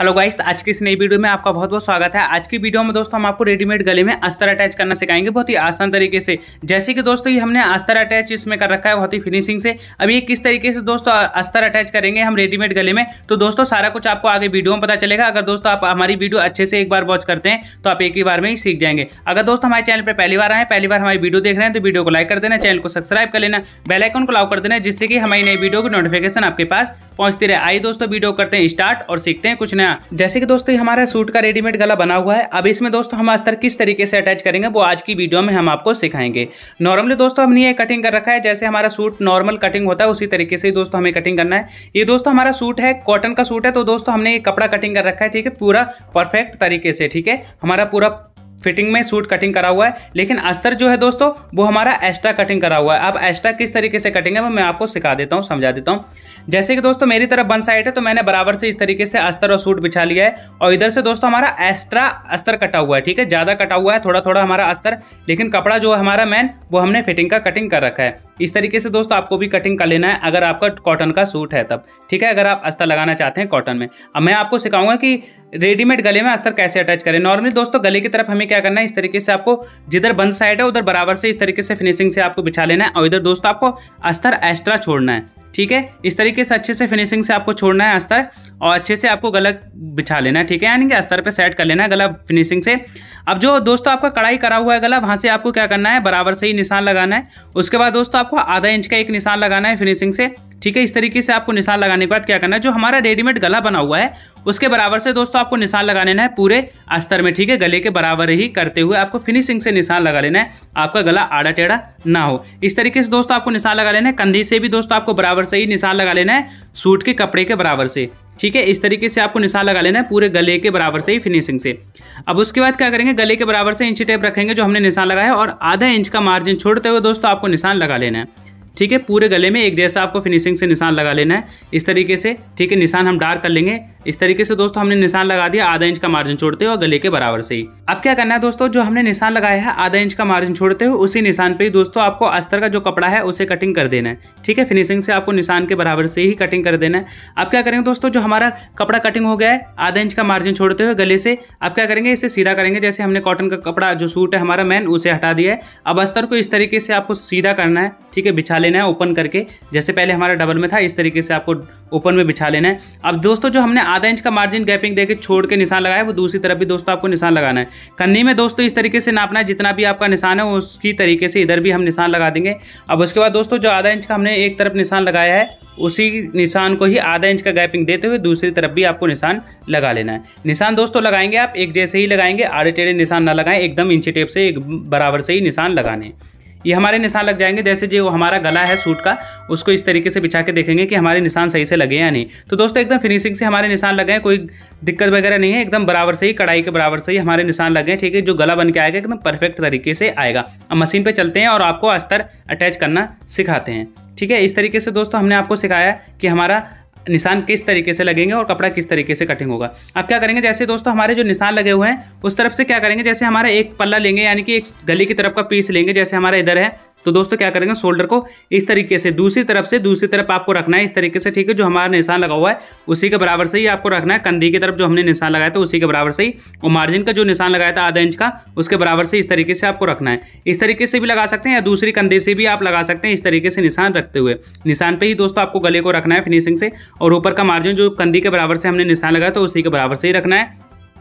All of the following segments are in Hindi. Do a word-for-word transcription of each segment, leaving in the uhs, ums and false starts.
हेलो गाइस, आज की इस नई वीडियो में आपका बहुत बहुत स्वागत है। आज की वीडियो में दोस्तों हम आपको रेडीमेड गले में अस्तर अटैच करना सिखाएंगे बहुत ही आसान तरीके से। जैसे कि दोस्तों ये हमने अस्तर अटैच इसमें कर रखा है बहुत ही फिनिशिंग से। अभी ये किस तरीके से दोस्तों अस्तर अटैच करेंगे हम रेडीमेड गले में, तो दोस्तों सारा कुछ आपको आगे वीडियो में पता चलेगा। अगर दोस्तों आप हमारी वीडियो अच्छे से एक बार वॉच करते हैं तो आप एक ही बार में ही सीख जाएंगे। अगर दोस्तों हमारे चैनल पर पहली बार आए, पहली बार हमारी वीडियो देख रहे हैं तो वीडियो को लाइक कर देना, चैनल को सब्सक्राइब कर लेना, बेल आइकन को लाउ कर देना, जिससे कि हमारी नई वीडियो की नोटिफिकेशन आपके पास पहुंचती रहे। आइए दोस्तों वीडियो करते हैं स्टार्ट और सीखते हैं कुछ नया। जैसे कि दोस्तों हमारा सूट का रेडीमेड गला बना हुआ है। अब इसमें दोस्तों हम अस्तर किस तरीके से अटैच करेंगे वो आज की वीडियो में हम आपको सिखाएंगे। नॉर्मली दोस्तों हमने ये कटिंग कर रखा है, जैसे हमारा सूट नॉर्मल कटिंग होता है उसी तरीके से दोस्तों हमें कटिंग करना है। ये दोस्तों हमारा सूट है, कॉटन का सूट है, तो दोस्तों हमने ये कपड़ा कटिंग कर रखा है, ठीक है, पूरा परफेक्ट तरीके से, ठीक है। हमारा पूरा फिटिंग में सूट कटिंग करा हुआ है, लेकिन अस्तर जो है दोस्तों वो हमारा एक्स्ट्रा कटिंग करा हुआ है। अब एक्स्ट्रा किस तरीके से कटिंग है वो मैं आपको सिखा देता हूँ, समझा देता हूँ। जैसे कि दोस्तों मेरी तरफ वन साइड है तो मैंने बराबर से इस तरीके से अस्तर और सूट बिछा लिया है, और इधर से दोस्तों हमारा एक्स्ट्रा अस्तर कटा हुआ है, ठीक है, ज्यादा कटा हुआ है, थोड़ा थोड़ा हमारा अस्तर, लेकिन कपड़ा जो है हमारा मेन वो हमने फिटिंग का कटिंग कर रखा है। इस तरीके से दोस्तों आपको भी कटिंग कर लेना है अगर आपका कॉटन का सूट है तब, ठीक है, अगर आप अस्तर लगाना चाहते हैं कॉटन में। अब मैं आपको सिखाऊंगा कि रेडीमेड गले में अस्तर कैसे अटैच करें। नॉर्मली दोस्तों गले की तरफ हमें क्या करना है, इस तरीके से आपको जिधर बंद साइड है उधर बराबर से इस तरीके से फिनिशिंग से आपको बिछा लेना है, और इधर दोस्तों आपको अस्तर एक्स्ट्रा छोड़ना है, ठीक है। इस तरीके से अच्छे से फिनिशिंग से आपको छोड़ना है अस्तर, और अच्छे से आपको गला बिछा लेना है, ठीक है, यानी कि अस्तर पे सेट कर लेना है गला फिनिशिंग से। अब जो दोस्तों आपका कढ़ाई करा हुआ है गला, वहां से आपको क्या करना है, बराबर से ही निशान लगाना है। उसके बाद दोस्तों आपको आधा इंच का एक निशान लगाना है फिनिशिंग से, ठीक है। इस तरीके से आपको निशान लगाने के बाद क्या करना है, जो हमारा रेडीमेड गला बना हुआ है उसके बराबर से दोस्तों आपको निशान लगा लेना है पूरे अस्तर में, ठीक है। गले के बराबर ही करते हुए आपको फिनिशिंग से निशान लगा लेना है, आपका गला आड़ा टेढ़ा ना हो। इस तरीके से दोस्तों आपको निशान लगा लेना है। कंधी से भी दोस्तों आपको बराबर से ही निशान लगा लेना है, सूट के कपड़े के बराबर से, ठीक है। इस तरीके से आपको निशान लगा लेना है पूरे गले के बराबर से ही फिनिशिंग से। अब उसके बाद क्या करेंगे, गले के बराबर से इंची टेप रखेंगे जो हमने निशान लगाया है, और आधा इंच का मार्जिन छोड़ते हुए दोस्तों आपको निशान लगा लेना है, ठीक है। पूरे गले में एक जैसा आपको फिनिशिंग से निशान लगा लेना है इस तरीके से, ठीक है। निशान हम डार्क कर लेंगे इस तरीके से दोस्तों, हमने निशान लगा दिया आधा इंच का मार्जिन छोड़ते हुए और गले के बराबर से ही। अब क्या करना है दोस्तों, जो हमने निशान लगाया है आधा इंच का मार्जिन छोड़ते हुए उसी निशान पे ही दोस्तों आपको अस्तर का जो कपड़ा है उसे कटिंग कर देना है, ठीक है। फिनिशिंग से आपको निशान के बराबर से ही कटिंग कर देना है। अब क्या करेंगे दोस्तों, जो हमारा कपड़ा कटिंग हो गया है आधा इंच का मार्जिन छोड़ते हुए गले से, अब क्या करेंगे, इसे सीधा करेंगे। जैसे हमने कॉटन का कपड़ा जो सूट है हमारा मेन उसे हटा दिया है। अब अस्तर को इस तरीके से आपको सीधा करना है, ठीक है, बिछा लेना है ओपन करके, जैसे पहले हमारा डबल में था इस तरीके से आपको ओपन में बिछा लेना है। अब दोस्तों जो हमने आधा इंच का मार्जिन गैपिंग देके छोड़ के निशान लगाया वो दूसरी तरफ भी दोस्तों आपको निशान लगाना है। कंधी में दोस्तों इस तरीके से नापना है, जितना भी आपका निशान है उसकी तरीके से इधर भी हम निशान लगा देंगे। अब उसके बाद दोस्तों जो आधा इंच का हमने एक तरफ निशान लगाया है उसी निशान को ही आधा इंच का गैपिंग देते हुए दूसरी तरफ भी आपको निशान लगा लेना है। निशान दोस्तों लगाएंगे आप एक जैसे ही लगाएंगे, आड़े टेढ़े निशान ना लगाएं, एकदम इंची टेप से एक बराबर से ही निशान लगाने। ये हमारे निशान लग जाएंगे। जैसे जो हमारा गला है सूट का उसको इस तरीके से बिछा के देखेंगे कि हमारे निशान सही से लगे या नहीं। तो दोस्तों एकदम फिनिशिंग से हमारे निशान लगे हैं, कोई दिक्कत वगैरह नहीं है, एकदम बराबर से ही कढ़ाई के बराबर से ही हमारे निशान लगे हैं, ठीक है। जो गला बन के आएगा एकदम परफेक्ट तरीके से आएगा। अब मशीन पे चलते हैं और आपको अस्तर अटैच करना सिखाते हैं, ठीक है। इस तरीके से दोस्तों हमने आपको सिखाया कि हमारा निशान किस तरीके से लगेंगे और कपड़ा किस तरीके से कटिंग होगा। अब क्या करेंगे, जैसे दोस्तों हमारे जो निशान लगे हुए हैं उस तरफ से क्या करेंगे, जैसे हमारा एक पल्ला लेंगे यानी कि एक गले की तरफ का पीस लेंगे, जैसे हमारा इधर है, तो दोस्तों क्या करेंगे, शोल्डर को इस तरीके से दूसरी तरफ से दूसरी तरफ आपको रखना है इस तरीके से, ठीक है। जो हमारा निशान लगा हुआ है उसी के बराबर से ही आपको रखना है। कंधी की तरफ जो हमने निशान लगाया था उसी के बराबर से ही, और मार्जिन का जो निशान लगाया था आधा इंच का उसके बराबर से इस तरीके से आपको रखना है। इस तरीके से भी लगा सकते हैं या दूसरी कंधे से भी आप लगा सकते हैं, इस तरीके से निशान रखते हुए निशान पे ही दोस्तों आपको गले को रखना है फिनिशिंग से, और ऊपर का मार्जिन जो कंधी के बराबर से हमने निशान लगाया था उसी के बराबर से ही रखना है,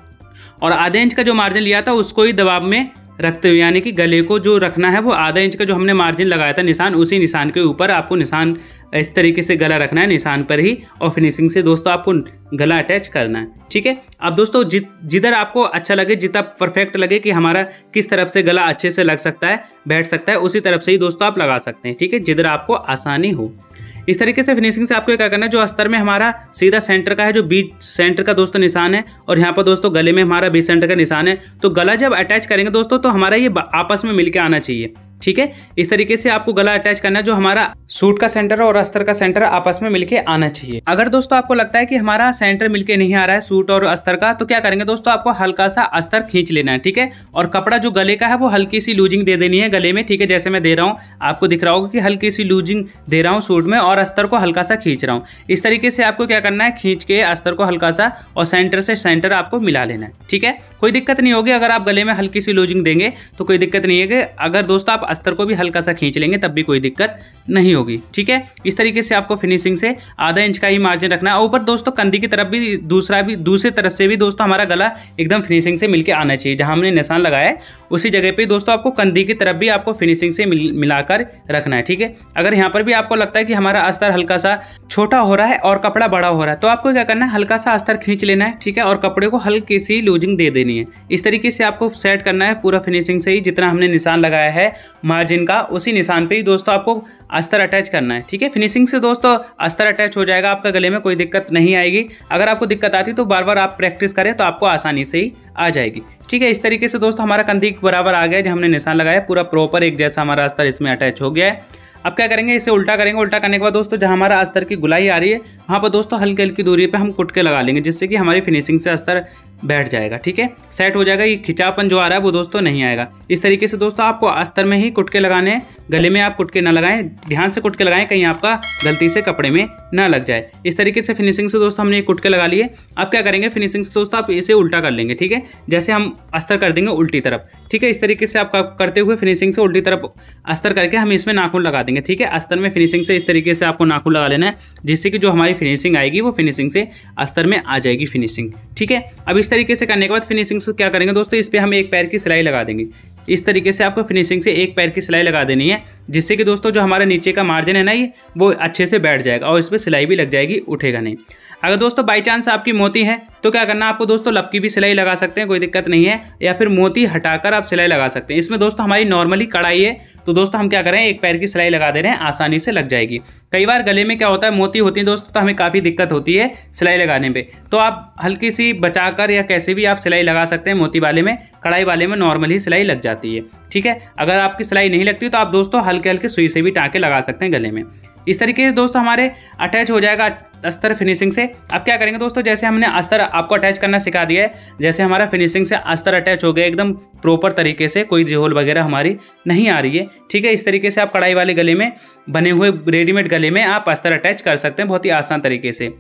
और आधे इंच का जो मार्जिन लिया था उसको ही दबाव में रखते हुए, यानी कि गले को जो रखना है वो आधा इंच का जो हमने मार्जिन लगाया था निशान, उसी निशान के ऊपर आपको निशान इस तरीके से गला रखना है निशान पर ही, और फिनिशिंग से दोस्तों आपको गला अटैच करना है, ठीक है। अब दोस्तों जि जिधर आपको अच्छा लगे, जितना परफेक्ट लगे कि हमारा किस तरफ से गला अच्छे से लग सकता है, बैठ सकता है, उसी तरफ से ही दोस्तों आप लगा सकते हैं, ठीक है, जिधर आपको आसानी हो। इस तरीके से फिनिशिंग से आपको क्या करना है, जो अस्तर में हमारा सीधा सेंटर का है, जो बीच सेंटर का दोस्तों निशान है, और यहाँ पर दोस्तों गले में हमारा बीच सेंटर का निशान है, तो गला जब अटैच करेंगे दोस्तों तो हमारा ये आपस में मिलके आना चाहिए, ठीक है। इस तरीके से आपको गला अटैच करना है, जो हमारा सूट का सेंटर और अस्तर का सेंटर आपस में मिलके आना चाहिए। अगर दोस्तों आपको लगता है कि हमारा सेंटर मिलके नहीं आ रहा है सूट और अस्तर का, तो क्या करेंगे दोस्तों, आपको हल्का सा अस्तर खींच लेना है, ठीक है। और कपड़ा जो गले का है वो हल्की सी लूजिंग दे देनी है गले में, ठीक है। जैसे मैं दे रहा हूँ, आपको दिख रहा होगा कि हल्की सी लूजिंग दे रहा हूँ सूट में और अस्तर को हल्का सा खींच रहा हूँ। इस तरीके से आपको क्या करना है, खींच के अस्तर को हल्का सा और सेंटर से सेंटर आपको मिला लेना है, ठीक है। कोई दिक्कत नहीं होगी अगर आप गले में हल्की सी लूजिंग देंगे तो कोई दिक्कत नहीं है। अगर दोस्तों आप अस्तर को भी हल्का सा खींच लेंगे तब भी कोई दिक्कत नहीं होगी, ठीक है। इस तरीके से आपको फिनिशिंग से आधा इंच का ही मार्जिन रखना है। ऊपर दोस्तों कंधी की तरफ भी दूसरा भी दूसरी तरफ से भी दोस्तों हमारा गला एकदम फिनिशिंग से मिलके आना चाहिए। जहां हमने निशान लगाया है उसी जगह पे दोस्तों आपको कंधी की तरफ भी आपको फिनिशिंग से मिल, मिलाकर रखना है, ठीक है। अगर यहाँ पर भी आपको लगता है कि हमारा अस्तर हल्का सा छोटा हो रहा है और कपड़ा बड़ा हो रहा है, तो आपको क्या करना है, हल्का सा अस्तर खींच लेना है, ठीक है। और कपड़े को हल्की सी लूजिंग दे देनी है। इस तरीके से आपको सेट करना है पूरा फिनिशिंग से ही। जितना हमने निशान लगाया है मार्जिन का, उसी निशान पे ही दोस्तों आपको अस्तर अटैच करना है, ठीक है। फिनिशिंग से दोस्तों अस्तर अटैच हो जाएगा आपका गले में, कोई दिक्कत नहीं आएगी। अगर आपको दिक्कत आती तो बार बार आप प्रैक्टिस करें तो आपको आसानी से ही आ जाएगी, ठीक है। इस तरीके से दोस्तों हमारा कंधी बराबर आ गया, जो हमने निशान लगाया पूरा प्रॉपर एक जैसा हमारा अस्तर इसमें अटैच हो गया है। अब क्या करेंगे, इसे उल्टा करेंगे। उल्टा करने के बाद दोस्तों जहाँ हमारा अस्तर की गुलाई आ रही है वहाँ पर दोस्तों हल्की हल्की दूरी पे हम कुटके लगा लेंगे, जिससे कि हमारी फिनिशिंग से अस्तर बैठ जाएगा, ठीक है, सेट हो जाएगा। ये खिंचापन जो आ रहा है वो दोस्तों नहीं आएगा। इस तरीके से दोस्तों आपको अस्तर में ही कुटके लगाने हैं, गले में आप कुटके ना लगाएं, ध्यान से कुटके लगाएं, कहीं आपका गलती से कपड़े में ना लग जाए। इस तरीके से फिनिशिंग से दोस्तों हमने कुटके लगा लिए। अब क्या करेंगे, फिनिशिंग से दोस्तों आप इसे उल्टा कर लेंगे, ठीक है। जैसे हम अस्तर कर देंगे उल्टी तरफ, ठीक है। इस तरीके से आप करते हुए फिनिशिंग से उल्टी तरफ अस्तर करके हम इसमें नाखून लगा देंगे, ठीक है। अस्तर में फिनिशिंग से इस तरीके से आपको नाखून लगा लेना है, जिससे कि जो हमारी फिनिशिंग आएगी वो फिनिशिंग से अस्तर में आ जाएगी फिनिशिंग, ठीक है। अब इस तरीके से करने के बाद फिनिशिंग से क्या करेंगे दोस्तों, इस पे हम एक पैर की सिलाई लगा देंगे। इस तरीके से आपको फिनिशिंग से एक पैर की सिलाई लगा देनी है, जिससे कि दोस्तों जो हमारा नीचे का मार्जिन है ना, ये वो अच्छे से बैठ जाएगा और इस पर सिलाई भी लग जाएगी, उठेगा नहीं। अगर दोस्तों बाई चांस आपकी मोती है तो क्या करना, आपको दोस्तों लपकी भी सिलाई लगा सकते हैं, कोई दिक्कत नहीं है, या फिर मोती हटाकर आप सिलाई लगा सकते हैं। इसमें दोस्तों हमारी नॉर्मली कढ़ाई है तो दोस्तों हम क्या करें, एक पैर की सिलाई लगा दे रहे हैं, आसानी से लग जाएगी। कई बार गले में क्या होता है, मोती होती है दोस्तों, तो हमें काफ़ी दिक्कत होती है सिलाई लगाने पे, तो आप हल्की सी बचाकर या कैसे भी आप सिलाई लगा सकते हैं। मोती वाले में, कढ़ाई वाले में नॉर्मली सिलाई लग जाती है, ठीक है। अगर आपकी सिलाई नहीं लगती तो आप दोस्तों हल्के हल्के सुई से भी टाँके लगा सकते हैं गले में। इस तरीके से दोस्तों हमारे अटैच हो जाएगा अस्तर फिनिशिंग से। अब क्या करेंगे दोस्तों, जैसे हमने अस्तर आपको अटैच करना सिखा दिया है, जैसे हमारा फिनिशिंग से अस्तर अटैच हो गया एकदम प्रॉपर तरीके से, कोई झोल वगैरह हमारी नहीं आ रही है, ठीक है। इस तरीके से आप कढ़ाई वाले गले में, बने हुए रेडीमेड गले में आप अस्तर अटैच कर सकते हैं बहुत ही आसान तरीके से।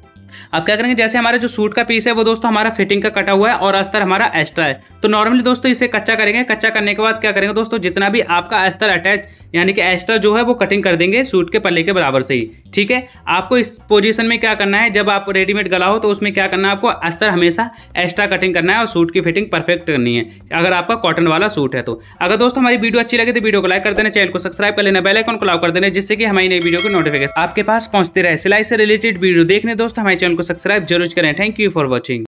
अब क्या करेंगे, जैसे हमारा जो सूट का पीस है वो दोस्तों हमारा फिटिंग का कटा हुआ है और अस्तर हमारा एक्स्ट्रा है, तो नॉर्मली दोस्तों इसे कच्चा करेंगे। कच्चा करने के बाद क्या करेंगे दोस्तों, जितना भी आपका अस्तर अटैच यानी कि एक्स्ट्रा जो है वो कटिंग कर देंगे सूट के पल्ले के बराबर से ही, ठीक है। आपको इस पोजीशन में क्या करना है, जब आप रेडीमेड गला हो तो उसमें क्या करना है, आपको अस्तर हमेशा एक्स्ट्रा कटिंग करना है और सूट की फिटिंग परफेक्ट करनी है, अगर आपका कॉटन वाला सूट है तो। अगर दोस्तों हमारी वीडियो अच्छी लगे तो वीडियो को लाइक कर देना, चैनल को सब्सक्राइब कर लेना, बेल आइकन को लाभ कर देना, जिससे कि हमारी नई वीडियो की नोटिफिकेशन आपके पास पहुंचते रहे। सिलाई से रिलेटेड वीडियो देखने दोस्तों हमारे चैनल को सब्सक्राइब जरूर करें। Thank you for watching.